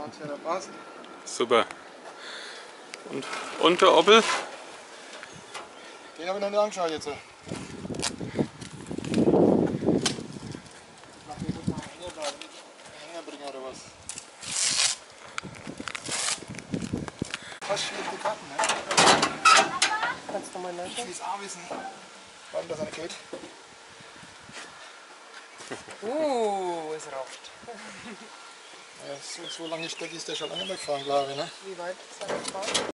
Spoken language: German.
Ja, der passt. Super. Und der Opel? Den habe ich noch nicht angeschaut jetzt. Mach den gut mal Hänger bleiben, nicht Hänger bringen oder was? Fast schwierige Karten, ne? Kannst du mal Ich nachschauen? will es auch wissen, warum das nicht geht. Es raucht. Ja, so lange Strecke ist der schon lange weggefahren, glaube ich. Ne? Wie weit ist er gefahren?